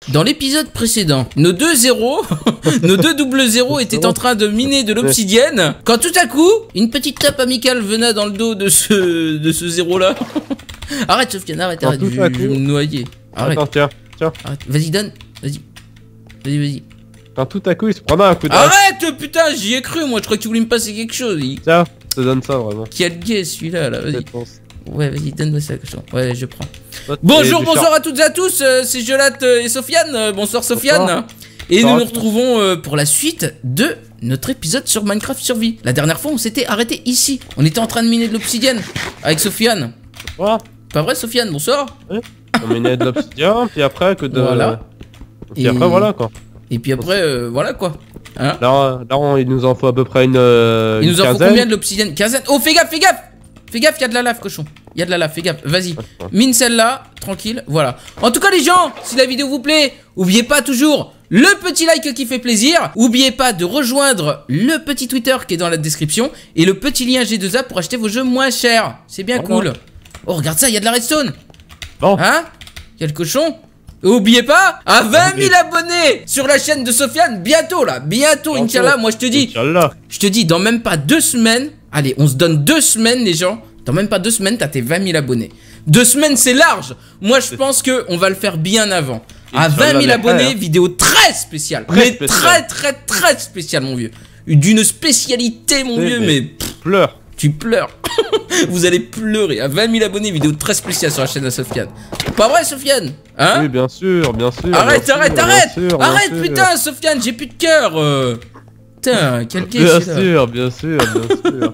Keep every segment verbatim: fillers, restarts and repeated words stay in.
Dans l'épisode précédent, nos deux zéros, nos deux double zéros étaient en train de miner de l'obsidienne. Quand tout à coup, une petite tape amicale venait dans le dos de ce, de ce zéro là. Arrête Sofiane, arrête, arrête, je, je vais me noyer. Arrête. Attends, tiens, tiens. Vas-y, donne, vas-y. Vas-y, vas-y. Quand tout à coup, il se prendra un coup de... Arrête, putain, j'y ai cru, moi, je crois que tu voulais me passer quelque chose. Il... Tiens, je te donne ça, vraiment. Quel gay, celui-là, là, vas-y. Ouais, vas-y, donne-moi ça, cochon. Ouais, je prends. Toi, Bonjour, bonsoir à toutes et à tous, euh, c'est Jolat euh, et Sofiane. Euh, bonsoir, Sofiane. Bonsoir. Et bonsoir nous nous retrouvons euh, pour la suite de notre épisode sur Minecraft Survie. La dernière fois, on s'était arrêté ici. On était en train de miner de l'obsidienne avec Sofiane. Bonsoir. Pas vrai, Sofiane? Bonsoir. Oui. On minait de l'obsidienne, puis après, que de... Voilà. Puis et... après, voilà, quoi. Et puis après, euh, voilà, quoi. Hein, là, là on, il nous en faut à peu près une euh, Il nous une en faut combien de l'obsidienne? Quinzaine. Oh, fais gaffe, fais gaffe. Fais gaffe, il y a de la lave, cochon. Il y a de la lave, fais gaffe. Vas-y, mine celle-là, tranquille, voilà. En tout cas, les gens, si la vidéo vous plaît, oubliez pas toujours le petit like qui fait plaisir. Oubliez pas de rejoindre le petit Twitter qui est dans la description et le petit lien G deux A pour acheter vos jeux moins chers. C'est bien voilà. Cool. Oh, regarde ça, il y a de la redstone. Bon. Hein? Il y a le cochon. Et oubliez pas, à vingt mille abonnés sur la chaîne de Sofiane, bientôt là, bientôt, Inch'Allah, moi je te dis, je te dis, dans même pas deux semaines, allez, on se donne deux semaines les gens, dans même pas deux semaines, t'as tes vingt mille abonnés. Deux semaines c'est large, moi je pense que on va le faire bien avant. À vingt mille abonnés, vidéo très spéciale, mais très très très spéciale mon vieux. D'une spécialité mon vieux, mais... Pleure. Tu pleures. Vous allez pleurer. À vingt mille abonnés, vidéo très spéciale sur la chaîne de Sofiane. Pas vrai, Sofiane? Hein? Oui, bien sûr, bien sûr. Arrête, bien arrête, sûr, arrête bien sûr, Arrête, bien putain, Sofiane, j'ai plus de cœur. Euh... Putain, quel gay. Bien sûr, bien sûr, bien sûr.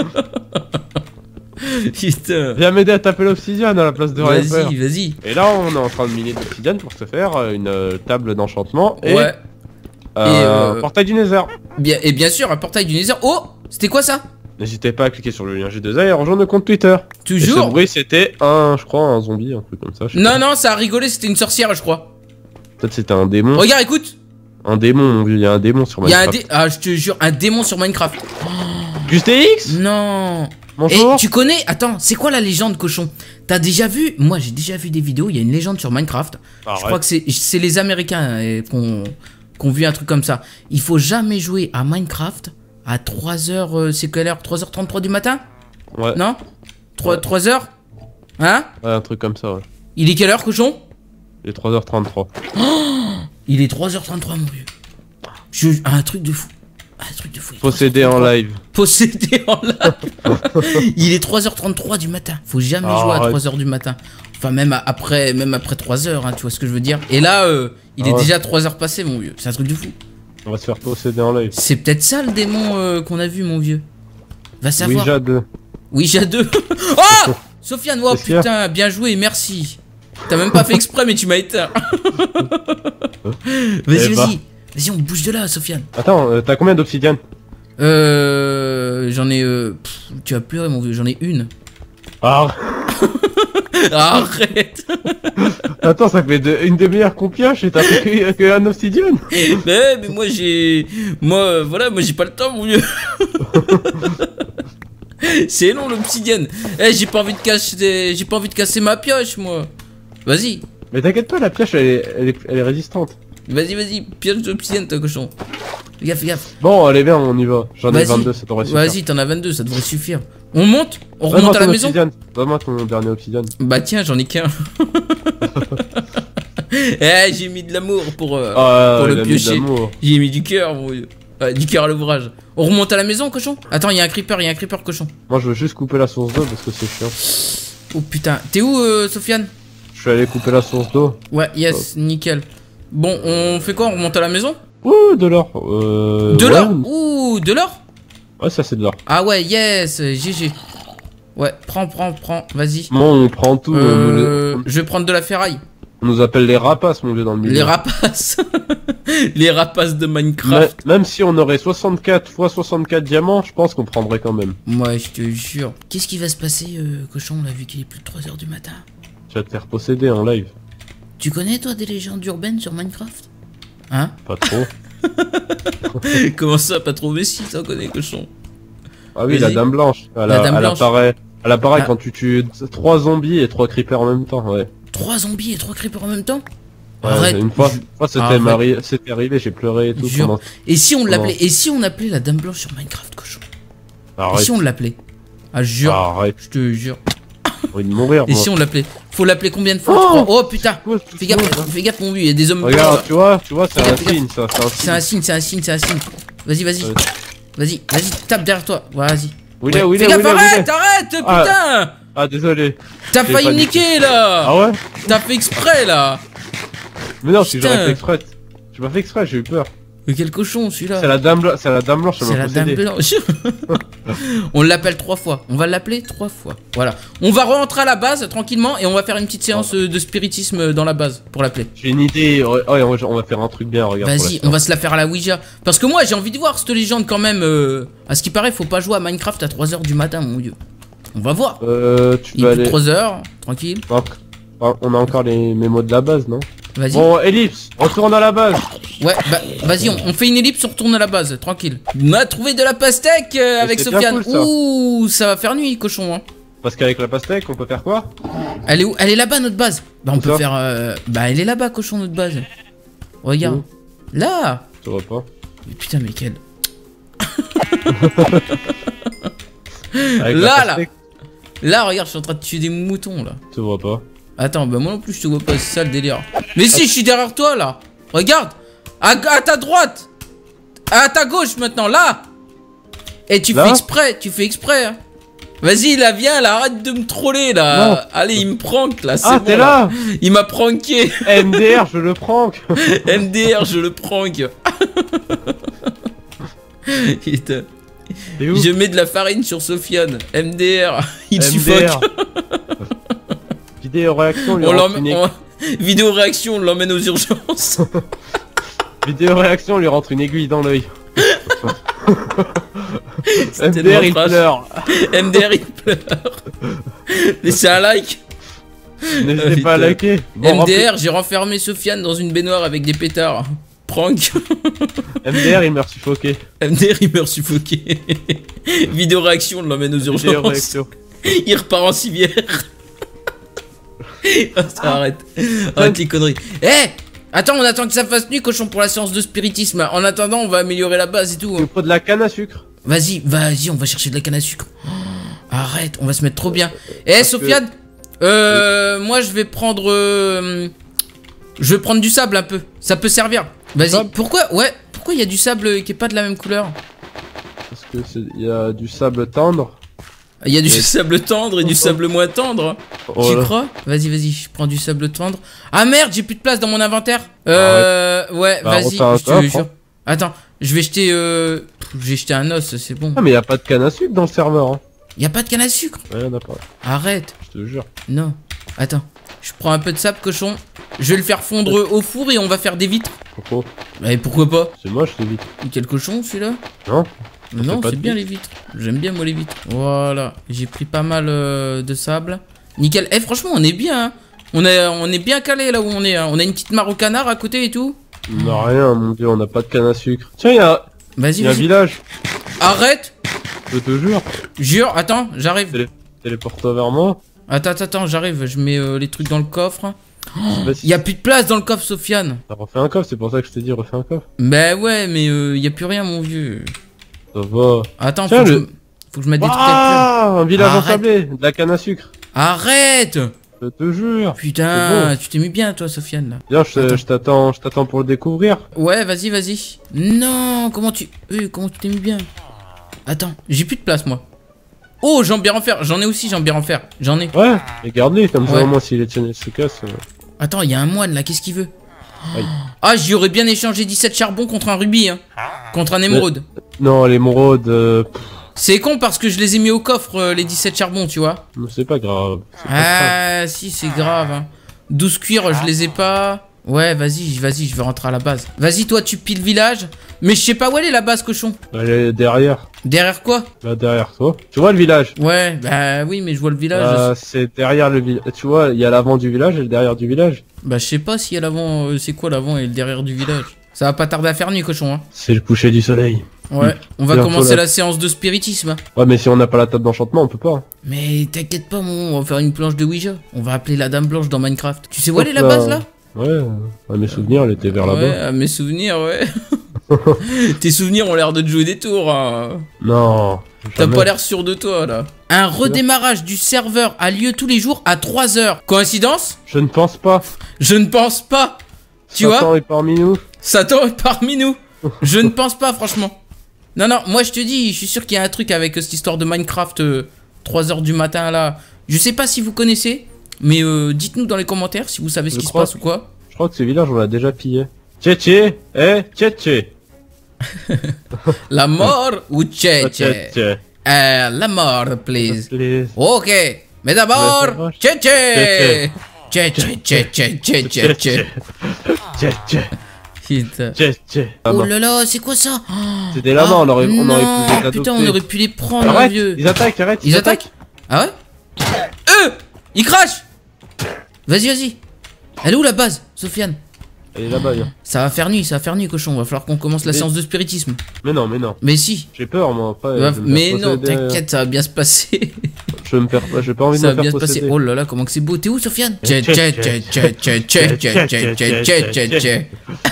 Putain. Viens m'aider à taper l'obsidienne à la place de rien faire. Vas-y, vas-y. Et là, on est en train de miner de l'obsidienne pour se faire une euh, table d'enchantement et... Ouais. Euh, et euh... un portail du Nether. Bien, et bien sûr, un portail du Nether. Oh, c'était quoi ça? N'hésitez pas à cliquer sur le lien G deux A et à rejoindre le compte Twitter. Toujours. Et ce bruit c'était un, je crois, un zombie, un truc comme ça. Non, pas. non, ça a rigolé, c'était une sorcière, je crois. Peut-être c'était un démon. Regarde, écoute. Un démon, mon vieux, il y a un démon sur Minecraft. Il y a un dé... Ah, je te jure, un démon sur Minecraft. Oh. Gustéix. Non. Bonjour. Et tu connais, attends, c'est quoi la légende, cochon? T'as déjà vu? Moi, j'ai déjà vu des vidéos, il y a une légende sur Minecraft. Arrête. Je crois que c'est les Américains qu'on qu'on vu un truc comme ça. Il faut jamais jouer à Minecraft à trois heures, euh, c'est quelle heure? trois heures trente-trois du matin? Ouais. Non? trois, ouais. trois heures? Hein? Ouais, un truc comme ça, ouais. Il est quelle heure, cochon? Il est trois heures trente-trois. Oh, il est trois heures trente-trois, mon vieux. Je... Un truc de fou. Un truc de fou. Possédé en live. Possédé en live. Il est trois heures trente-trois du matin. Faut jamais oh, jouer à trois heures du matin. Enfin, même après, même après trois heures, hein, tu vois ce que je veux dire. Et là, euh, il ah est ouais. déjà trois heures passées, mon vieux. C'est un truc de fou. On va se faire posséder en live. C'est peut-être ça le démon euh, qu'on a vu, mon vieux. Va savoir. Ouija deux. Ouija deux. Oh Sofiane, oh putain, bien joué, merci. T'as même pas fait exprès, mais tu m'as éteint. Vas-y, vas-y. Bah. Vas-y, on bouge de là, Sofiane. Attends, euh, t'as combien d'obsidienne? Euh... J'en ai... Euh, pff, tu vas pleurer, mon vieux, j'en ai une. Ah. Arrête. Attends, ça fait de, une demi-heure qu'on pioche et t'as fait que un obsidienne. Mais, mais moi j'ai... Moi, euh, voilà, moi j'ai pas le temps, mon vieux. C'est long l'obsidienne. Eh, hey, j'ai pas envie de casser... J'ai pas envie de casser ma pioche, moi. Vas-y. Mais t'inquiète pas, la pioche, elle est, elle est, elle est résistante. Vas-y, vas-y, pioche d'obsidienne, toi, cochon. Fais gaffe, fais gaffe. Bon, allez, viens, on y va. J'en ai vingt-deux, ça devrait suffire. Vas-y, t'en as vingt-deux, ça devrait suffire. On monte? On remonte à la maison? Donne-moi ton dernier obsidienne. Bah tiens, j'en ai qu'un. Eh, j'ai mis de l'amour pour, euh, ah, pour le piocher. J'ai mis du cœur, mon vieux. Ouais, du cœur à l'ouvrage. On remonte à la maison, cochon? Attends, il y a un creeper, il y a un creeper, cochon. Moi, je veux juste couper la source d'eau parce que c'est chiant. Oh putain, t'es où, euh, Sofiane? Je suis allé couper la source d'eau. Ouais, yes, oh. Nickel. Bon, on fait quoi? On remonte à la maison? Ouh, de l'or. Euh... De ouais. l'or? Ouh, de l'or? Ouais, ça c'est de l'or. Ah ouais, yes, G G. Ouais, prends, prends, prends, vas-y. Bon, on prend tout. Euh, on... Je vais prendre de la ferraille. On nous appelle les rapaces, mon vieux, dans le milieu. Les rapaces. Les rapaces de Minecraft. Mais, même si on aurait soixante-quatre fois soixante-quatre diamants, je pense qu'on prendrait quand même. Ouais, je te jure. Qu'est-ce qui va se passer, euh, cochon, là, vu qu'il est plus de trois heures du matin? Tu vas te faire posséder en live. Tu connais, toi, des légendes urbaines sur Minecraft? Hein? Pas trop. Comment ça, pas trop? Mais si, t'en connais, cochon. Ah oui, la dame blanche. Elle, la dame elle blanche. apparaît, elle apparaît ah. quand tu tues trois zombies et trois creepers en même temps, ouais. Trois zombies et trois creepers en même temps? Ouais, Arrête. une fois, une fois c'était Arrête. mari- c'était arrivé, j'ai pleuré et tout. Jure. Comment... Et si on Comment l'appelait Et si on appelait la Dame Blanche sur Minecraft, cochon? Et Arrête. si on l'appelait? Ah, jure. Arrête. Je te jure. J'ai envie de mourir. Et moi. si on l'appelait? Faut l'appeler combien de fois? Oh, tu crois? Oh putain. Ouais, c'est Fais gaffe, tout, hein. fais gaffe mon vieux, il y a des hommes. Regarde, tu vois, tu vois, c'est Fais un gaffe, fais signe, ça, c'est un C'est un signe. signe, c'est un signe, c'est un signe. Vas-y, vas-y. Ouais. Vas-y, vas-y, tape derrière toi. Vas-y. Où il est, où il Fais est, où gaffe, il est, où il arrête, est arrête, Ah. putain. Ah, désolé. T'as j'ai failli pas me dit. niquer là. Ah ouais? T'as fait exprès là. Mais non, si Putain. j'aurais fait exprès. J'ai pas fait exprès, j'ai eu peur. Mais quel cochon C'est celui-là. la dame blanche, c'est la dame blanche, ça C'est m'a la Dame possédé. Blanche. On l'appelle trois fois. On va l'appeler trois fois. Voilà. On va rentrer à la base tranquillement et on va faire une petite séance euh, de spiritisme dans la base pour l'appeler. J'ai une idée, ouais, ouais, on va- on va faire un truc bien, regarde. pour Vas-y, la on va se la faire à la Ouija. Parce que moi j'ai envie de voir cette légende quand même. euh, À ce qui paraît, faut pas jouer à Minecraft à trois heures du matin, mon dieu. On va voir. Euh, tu Il vas est plus de aller. trois heures, tranquille. Non, on a encore les mémos de la base, non? Vas-y. Bon, Ellipse, retourne à la base. Ouais, bah vas-y, on, on fait une ellipse, on retourne à la base, tranquille. On a trouvé de la pastèque euh, avec c'est bien Sofiane. cool, ça. Ouh, ça va faire nuit, cochon. Hein. Parce qu'avec la pastèque, on peut faire quoi? Elle est où? Elle est là-bas, notre base. Bah on Où peut ça faire... euh, Bah elle est là-bas, cochon, notre base. Regarde. Où Là. Je vois pas. Mais putain, mais quelle... Avec Là, la là. pastèque, Là, regarde, je suis en train de tuer des moutons, là. Je vois pas. Attends, bah moi non plus, je te vois pas, c'est ça le délire. Mais si, je suis derrière toi, là. Regarde. À, à ta droite. À ta gauche, maintenant, là. Et tu Là fais exprès, tu fais exprès. Hein. Vas-y, là, viens, là, arrête de me troller, là. Non. Allez, il me prank, là, c'est Ah, bon, t'es là, Il m'a pranké. M D R, je le prank. M D R, je le prank. Putain. T'es où? Je mets de la farine sur Sofiane. M D R, il M D R. suffoque. Vidéo réaction, lui On rentre une l'emmène. aiguille. on- Vidéo réaction, on l'emmène aux urgences. Vidéo réaction, lui rentre une aiguille dans l'œil. C'est M D R, tellement il trash. pleure. M D R, il pleure. Laissez un like. N'hésitez pas à Putain. liker. Bon, M D rempli- R, j'ai renfermé Sofiane dans une baignoire avec des pétards. Prank. M D R, il meurt suffoqué. M D R, il meurt suffoqué. Vidéo réaction, on l'emmène aux Vidéo urgences. réaction. Il repart en civière. Ah, ça arrête. Arrête les conneries. Eh, attends, on attend que ça fasse nuit, cochon, pour la séance de spiritisme. En attendant, on va améliorer la base et tout. Il faut de la canne à sucre. Vas-y, vas-y, on va chercher de la canne à sucre. Oh, arrête, on va se mettre trop bien. Eh, Parce Sofiane, euh, moi je vais prendre, euh, je vais prendre du sable un peu. Ça peut servir. Vas-y. Sable Pourquoi, ouais, pourquoi il y a du sable qui est pas de la même couleur? Parce que c'est, il y a du sable tendre. Il y a du Et- sable tendre et du sable moins tendre. Tu Voilà. crois? Vas-y, vas-y, je prends du sable tendre. Ah merde, j'ai plus de place dans mon inventaire. Euh, ouais, Bah, vas-y, refais un je te coffre, jure. hein. Attends, je vais jeter, euh, j'ai jeté un os, c'est bon. Ah, mais il y a pas de canne à sucre dans le serveur. Hein. Y a pas de canne à sucre. Ouais, y'en a pas. Arrête. Je te jure. Non. Attends. Je prends un peu de sable, cochon. Je vais le faire fondre au four et on va faire des vitres. Pourquoi? Mais pourquoi pas? C'est moche, les vitres. Quel cochon celui-là? Non? Non, pas c'est de bien vitres. les vitres. J'aime bien moi les vitres. Voilà. J'ai pris pas mal euh, de sable. Nickel. Eh, franchement, on est bien. Hein. On, est, on est bien calé là où on est. Hein. On a une petite mare au canard à côté et tout. Non, rien, mon dieu, on n'a pas de canne à sucre. Tiens, il y a, Vas-y, il y a un vas-y. village. Arrête. Je te jure. Jure. Attends, j'arrive. Télé- Téléporte-toi vers moi. Attends, attends, attends, j'arrive. Je mets euh, les trucs dans le coffre. Je sais pas si Y a plus de place dans le coffre, Sofiane. t'as refait un coffre, c'est pour ça que je t'ai dit refais un coffre. Bah ouais, mais euh, y a plus rien, mon vieux. Ça va. Attends, Tiens, faut, que le- je... faut que je mette des trucs à Ah, un village Arrête. ensablé, de la canne à sucre. cuire. Arrête. Je te jure. Putain, tu t'es mis bien, toi, Sofiane, là. Viens, je, Attends. je t'attends, je t'attends pour le découvrir. Ouais, vas-y, vas-y. Non, comment tu... Euh, comment tu t'es mis bien? Attends, j'ai plus de place, moi. Oh, jambière en fer. J'en ai aussi, jambière en fer. J'en ai. Ouais, et garde-les, comme ça Ouais. au moins si les tiennes se cassent. euh. Attends, il y a un moine, là. Qu'est-ce qu'il veut? Aïe. Ah, j'y aurais bien échangé dix-sept charbons contre un rubis, hein. Contre un émeraude. Non, les moraudes, euh, pff, C'est con parce que je les ai mis au coffre, euh, les dix-sept charbons, tu vois. c'est pas grave. c'est pas grave. Ah, si, c'est grave. Hein. douze cuirs, je les ai pas. Ouais, vas-y, vas-y, je vais rentrer à la base. Vas-y, toi, tu piles le village. Mais je sais pas où elle est la base, cochon. Elle est derrière, Derrière quoi? là derrière toi. Tu vois le village? Ouais, bah oui, mais je vois le village. Euh, c'est derrière le village. Tu vois, il y a l'avant du village et le derrière du village. Bah, je sais pas si y a l'avant. euh, c'est quoi l'avant et le derrière du village? Ça va pas tarder à faire nuit, cochon. Hein. C'est le coucher du soleil. Ouais, on va Bientôt commencer là. la séance de spiritisme. Ouais, mais si on n'a pas la table d'enchantement, on peut pas. hein. Mais t'inquiète pas, mon, on va faire une planche de Ouija. On va appeler la Dame Blanche dans Minecraft. Tu sais où elle est la Hop là. base là? Ouais, euh, à mes souvenirs, elle était vers Ouais, là-bas. à mes souvenirs, ouais. Tes souvenirs ont l'air de te jouer des tours. Hein. Non. T'as jamais. pas l'air sûr de toi là. Un redémarrage du serveur a lieu tous les jours à trois heures. Coïncidence? Je ne pense pas. Je ne pense pas. Tu Satan vois? est parmi nous. Satan est parmi nous. Je ne pense pas, franchement. Non, non, moi je te dis, je suis sûr qu'il y a un truc avec euh, cette histoire de Minecraft euh, trois heures du matin là. Je sais pas si vous connaissez, mais euh, dites-nous dans les commentaires si vous savez ce Je qui se crois passe ou quoi. Je crois que ce village, on l'a déjà pillé. Tchétché, eh, tchétché. La mort ou tché tché? Tchétché. Euh, la mort, please. Please. Ok, mais d'abord, Mais ça va. tché tché. Tché tché tché tché tché tché tché. Tchétché. Putain. Tchétché. Ah Oh non. là là, c'est quoi ça? C'était là-bas, on aurait, on aurait pu les Non, adopter. putain, on aurait pu les prendre, mon Arrête, vieux. ils attaquent, arrête. Ils attaquent? Ah ouais? Eux! Ils crachent! Vas-y, vas-y. Elle est où la base, Sofiane? Elle est là-bas, viens. Ça va faire nuit, ça va faire nuit, cochon. Va falloir qu'on commence la Mais- séance de spiritisme. Mais non, mais non. Mais si. J'ai peur, moi. Pas, Va- je vais me Mais faire non, posséder. t'inquiète, ça va bien se passer. Je vais me faire, j'ai pas envie Ça de me va bien faire se passer. posséder. Oh là là, comment que c'est beau. T'es où, Sofiane? Tchè, Tchè tchè, tchè tchè tchè tchè tchè tchè tchè tchè tchè tchè.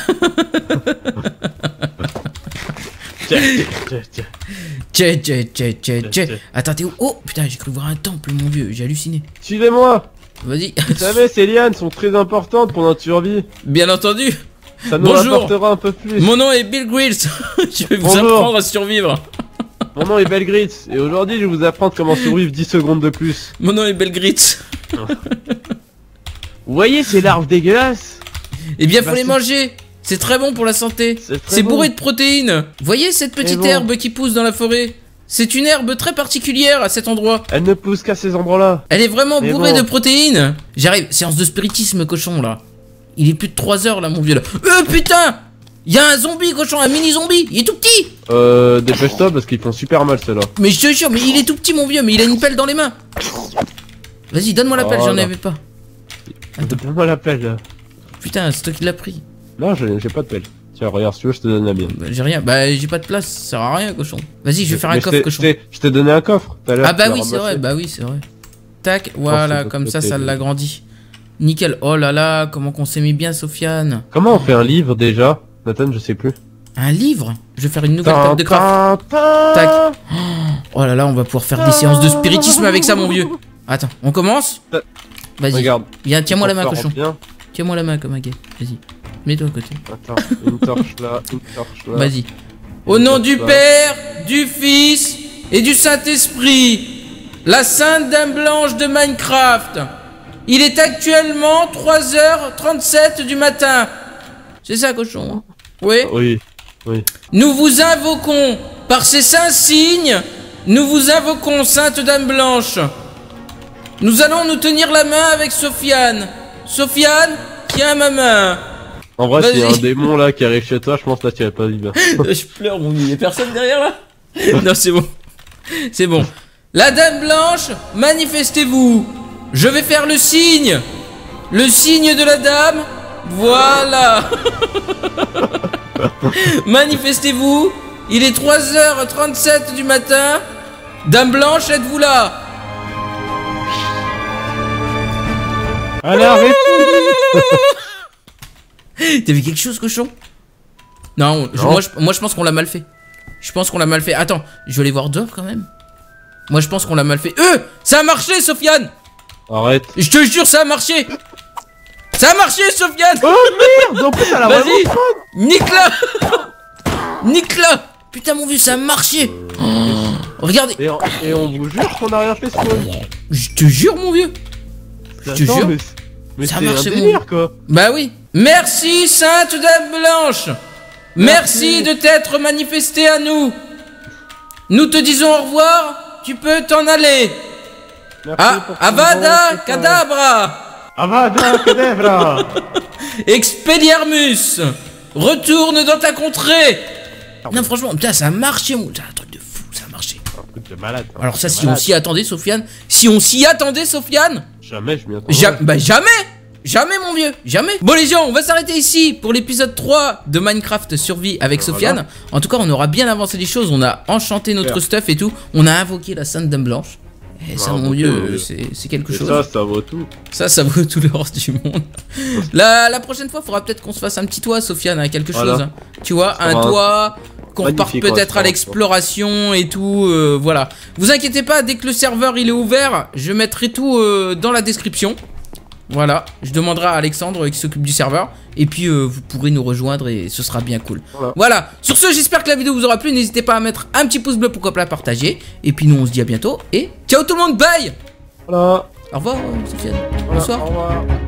Tchè, tchè, tchè. Tchè tchè tchè tchè tchè. Attends, t'es où? Oh putain, j'ai cru voir un temple, mon vieux. J'ai halluciné. Suivez-moi. Vas-y. Vous savez, ces lianes sont très importantes pour notre survie. Bien entendu. Ça nous Bonjour. rapportera un peu plus. Mon nom est Bill Grills. Je vais vous Bonjour. apprendre à survivre. Mon nom est Belgritz et aujourd'hui je vais vous apprendre comment survivre dix secondes de plus. Mon nom est Belgritz. Vous voyez ces larves dégueulasses? Eh bien, Bah, faut les c'est- manger. C'est très bon pour la santé. C'est très C'est bon. bourré de protéines. Voyez cette petite bon. herbe qui pousse dans la forêt? C'est une herbe très particulière à cet endroit. Elle ne pousse qu'à ces endroits-là. Elle est vraiment Mais bourrée bon. de protéines. J'arrive. Séance de spiritisme, cochon, là. Il est plus de trois heures, là, mon vieux, là. Euh, putain! Il y a un zombie, cochon, un mini zombie. Il est tout petit. Euh, dépêche-toi parce qu'ils font super mal ceux-là. Mais je te jure, mais il est tout petit, mon vieux, mais il a une pelle dans les mains. Vas-y, donne-moi la pelle, Oh j'en là. avais pas. Donne-moi la pelle là. Putain, c'est toi qui l'as pris. Non, j'ai j'ai pas de pelle. Tiens, regarde, si tu veux, je te donne la mienne. Bah, j'ai rien. Bah, j'ai pas de place, ça sert à rien, cochon. Vas-y, je vais faire un Mais je coffre, t'ai- cochon. je t'ai- Je t'ai donné un coffre tout à l'heure. Ah bah tu l'as oui, c'est ramassé. vrai, bah oui, c'est vrai. Tac, voilà, c'est comme votre ça, ça côté. l'agrandit. Nickel. Oh là là, comment qu'on s'est mis bien, Sofiane. Comment on fait un livre déjà? Nathan, je sais plus. Un livre? Je vais faire une nouvelle table de craft. Tac. Tac. Oh là là, on va pouvoir faire des séances de spiritisme avec ça, mon vieux. Attends, on commence? Vas-y. Regarde. Viens, tiens-moi la main, Pour faire cochon. bien. Tiens-moi la main comme un gay. Vas-y. Mets-toi à côté. Attends, une torche là, une torche là. Vas-y. Au nom du Bah. Père, du Fils et du Saint-Esprit, la Sainte Dame Blanche de Minecraft. Il est actuellement trois heures trente-sept du matin. C'est ça, cochon? hein Oui. Oui, oui. Nous vous invoquons par ces saints signes. Nous vous invoquons, Sainte Dame Blanche. Nous allons nous tenir la main avec Sofiane. Sofiane, tiens ma main. En vrai, s'il y a Vas-y. un démon là qui arrive chez toi, je pense que là tu vas pas vivre. Je pleure, mon vieux. Y'a personne derrière là? Non, c'est bon. C'est bon. La Dame Blanche, manifestez-vous. Je vais faire le signe. Le signe de la Dame. Voilà. Manifestez-vous. Il est trois heures trente-sept du matin. Dame Blanche, êtes-vous là? Allez, arrête. T'as vu quelque chose, cochon? Non, je- Non. Moi, je, moi je pense qu'on l'a mal fait. Je pense qu'on l'a mal fait. Attends, je vais aller voir dehors quand même. Moi je pense qu'on l'a mal fait. Euh, ça a marché, Sofiane. Arrête. Je te jure, ça a marché. Ça a marché, Sofiane. Oh merde, en plus elle a Vas-y. vraiment faim. Nique-la. Nique-la. Putain, mon vieux, ça a marché. Oh, regardez. Et on, et on vous jure qu'on a rien fait ce coup. Je te jure, mon vieux. Je te Attends, jure. Mais, mais Ça a c'est un marché, mon- délire quoi. Bah oui. Merci, Sainte Dame Blanche. Merci, Merci. de t'être manifesté à nous. Nous te disons au revoir. Tu peux t'en aller. Merci Ah, pour ton Avada bon Kedavra. Avada Kedavra. Expelliarmus. Retourne dans ta contrée. Non, franchement, putain, ça a marché, mon. Putain, un truc de fou, ça a marché. Un truc de malade. hein. Alors ça, De si on malade. s'y attendait, Sofiane. Si on s'y attendait, Sofiane. Jamais je m'y attendais. Ja- bah jamais. Jamais, mon vieux, jamais. Bon les gens, on va s'arrêter ici pour l'épisode trois de Minecraft Survie avec Voilà. Sofiane. En tout cas, on aura bien avancé les choses, on a enchanté notre Super. stuff et tout. On a invoqué la Sainte Dame Blanche. Et ça, Ah, mon mon vieux, Dieu. c'est c'est quelque Et chose. ça, ça vaut tout. Ça, ça vaut tout l'or du monde. La, la prochaine fois, faudra peut-être qu'on se fasse un petit toit, Sofiane, hein, quelque Voilà. chose. hein. Tu vois, Ça un sera toit, qu'on reparte magnifique, peut-être ouais, à l'exploration et tout. euh, voilà. Vous inquiétez pas, dès que le serveur il est ouvert, je mettrai tout euh, dans la description. Voilà, je demanderai à Alexandre euh, qui s'occupe du serveur. Et puis euh, vous pourrez nous rejoindre et ce sera bien cool. Voilà. Voilà, sur ce, j'espère que la vidéo vous aura plu. N'hésitez pas à mettre un petit pouce bleu, pourquoi pas la partager. Et puis nous, on se dit à bientôt. Et ciao tout le monde, bye. Voilà. Au revoir, euh, Sofiane. Voilà. Bonsoir. Au revoir.